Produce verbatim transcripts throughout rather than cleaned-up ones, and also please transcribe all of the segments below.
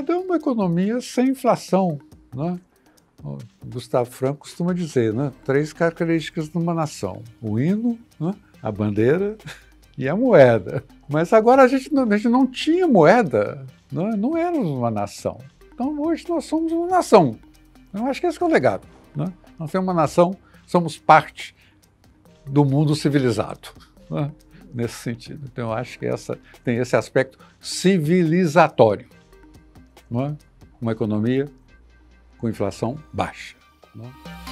consolidado é uma economia sem inflação, né? O Gustavo Franco costuma dizer, né? Três características de uma nação: o hino, né? A bandeira e a moeda. Mas agora a gente não, a gente não tinha moeda, né? Não éramos uma nação. Então hoje nós somos uma nação. Eu acho que esse é o legado, né? Nós somos uma nação, somos parte do mundo civilizado, né? Nesse sentido. Então eu acho que essa, tem esse aspecto civilizatório, não é? Uma economia com inflação baixa, não é?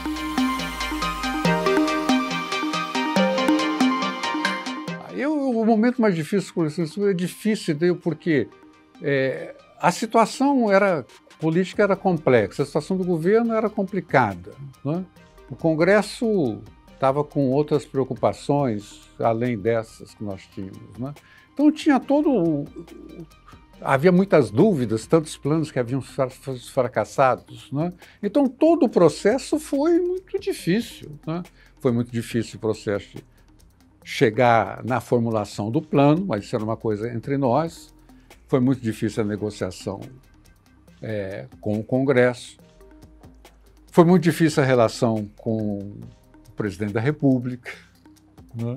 Aí o, o momento mais difícil é difícil porque é, a situação era política era complexa, a situação do governo era complicada, não é? O Congresso estava com outras preocupações, além dessas que nós tínhamos, né? Então tinha todo... Havia muitas dúvidas, tantos planos que haviam fracassados, né? Então todo o processo foi muito difícil, né? Foi muito difícil o processo de chegar na formulação do plano, mas isso era uma coisa entre nós. Foi muito difícil a negociação é, com o Congresso. Foi muito difícil a relação com o presidente da República, né?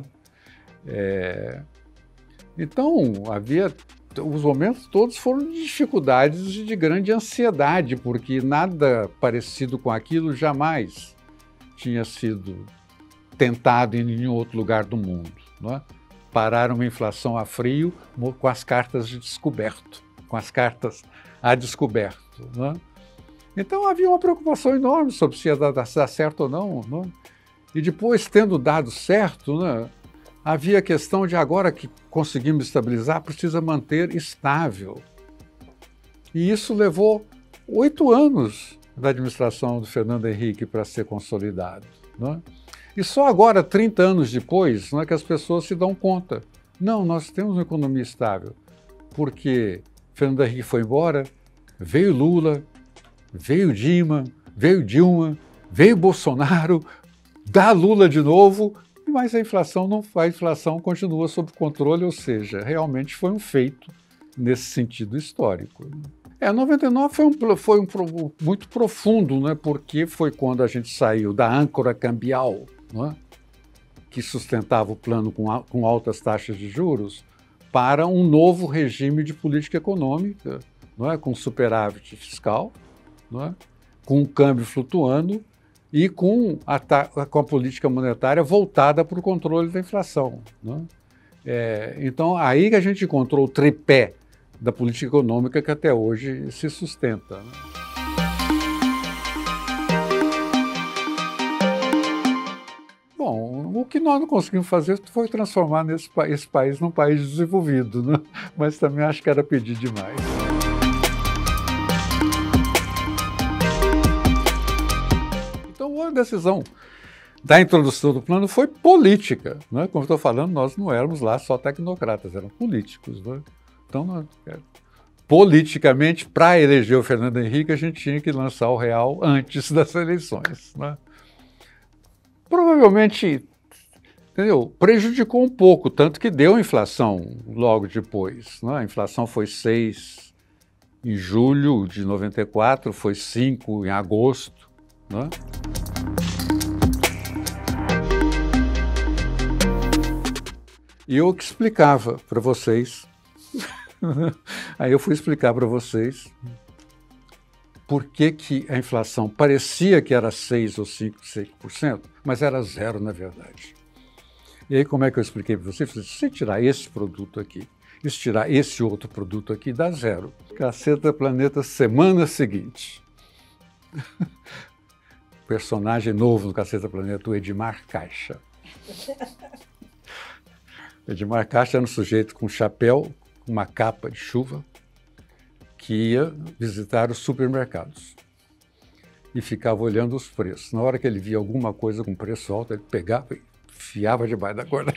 É, então, havia... Os momentos todos foram de dificuldades e de grande ansiedade, porque nada parecido com aquilo jamais tinha sido tentado em nenhum outro lugar do mundo, não é? Parar uma inflação a frio com as cartas de descoberto, com as cartas a descoberto, não é? Então havia uma preocupação enorme sobre se ia dar, dar certo ou não, não é? E depois, tendo dado certo, né, havia a questão de agora que conseguimos estabilizar, precisa manter estável. E isso levou oito anos da administração do Fernando Henrique para ser consolidado, não é? E só agora, trinta anos depois, não é que as pessoas se dão conta. Não, nós temos uma economia estável, porque Fernando Henrique foi embora, veio Lula, veio Dilma, veio Dilma, veio Bolsonaro, dá Lula de novo, mas a inflação não a inflação continua sob controle, ou seja, realmente foi um feito nesse sentido histórico. É, noventa e nove foi, um, foi um, muito profundo, né, porque foi quando a gente saiu da âncora cambial, né, que sustentava o plano com, a, com altas taxas de juros, para um novo regime de política econômica, não é, com superávit fiscal, não é, com o câmbio flutuando, e com a, com a política monetária voltada para o controle da inflação, né? É, então, aí que a gente encontrou o tripé da política econômica que até hoje se sustenta, né? Bom, o que nós não conseguimos fazer foi transformar nesse, esse país num país desenvolvido, né? Mas também acho que era pedir demais. A decisão da introdução do plano foi política, né? Como estou falando, nós não éramos lá só tecnocratas, eram políticos, né? Então, nós, politicamente, para eleger o Fernando Henrique, a gente tinha que lançar o real antes das eleições, né? Provavelmente, entendeu? Prejudicou um pouco, tanto que deu inflação logo depois, né? A inflação foi seis em julho de noventa e quatro, foi cinco em agosto, né? E eu que explicava para vocês, aí eu fui explicar para vocês por que, que a inflação parecia que era seis ou cinco por cento, mas era zero na verdade. E aí como é que eu expliquei para vocês? Se você tirar esse produto aqui, e se tirar esse outro produto aqui, dá zero. Caceta Planeta, semana seguinte. Personagem novo no Caceta Planeta, o Edmar Caixa. Edmar Caixa era um sujeito com chapéu, uma capa de chuva, que ia visitar os supermercados e ficava olhando os preços. Na hora que ele via alguma coisa com preço alto, ele pegava e enfiava debaixo da corda.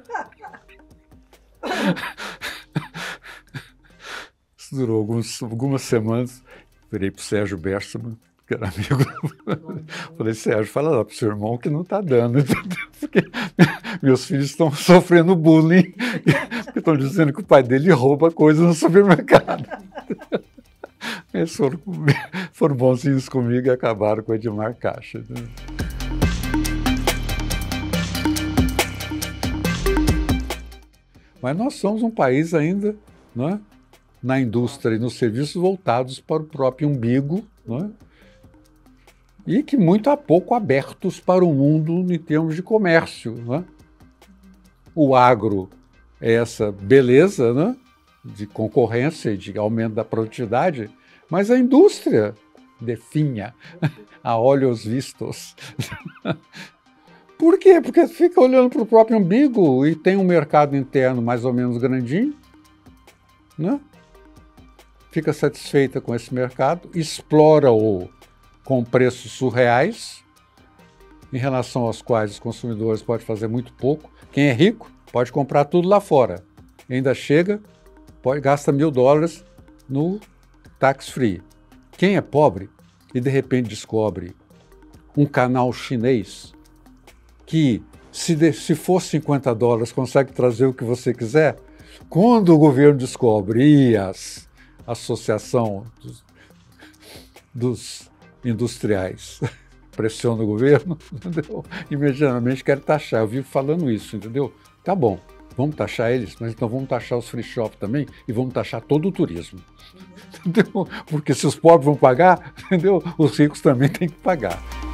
Isso durou alguns, algumas semanas. Virei para o Sérgio Berstmann, que era amigo. Falei, Sérgio, fala lá para o seu irmão que não está dando, porque meus filhos estão sofrendo bullying, porque estão dizendo que o pai dele rouba coisas no supermercado. Eles foram, foram bonzinhos comigo e acabaram com o Edmar Caixa. Né? Mas nós somos um país ainda, né, na indústria e nos serviços voltados para o próprio umbigo, né, e que muito a pouco abertos para o mundo em termos de comércio. Né? O agro é essa beleza, né, de concorrência e de aumento da produtividade, mas a indústria definha a olhos vistos. Por quê? Porque fica olhando para o próprio umbigo e tem um mercado interno mais ou menos grandinho, né? Fica satisfeita com esse mercado, explora-o com preços surreais, em relação aos quais os consumidores podem fazer muito pouco. Quem é rico pode comprar tudo lá fora. Ainda chega, pode, gasta mil dólares no tax-free. Quem é pobre e de repente descobre um canal chinês que, se, de, se for cinquenta dólares, consegue trazer o que você quiser, quando o governo descobre e a associação dos, dos industriais pressiona o governo, entendeu? Imediatamente quer taxar. Eu vivo falando isso, entendeu? Tá bom, vamos taxar eles, mas então vamos taxar os free shop também e vamos taxar todo o turismo. Entendeu? Porque se os pobres vão pagar, entendeu? Os ricos também têm que pagar.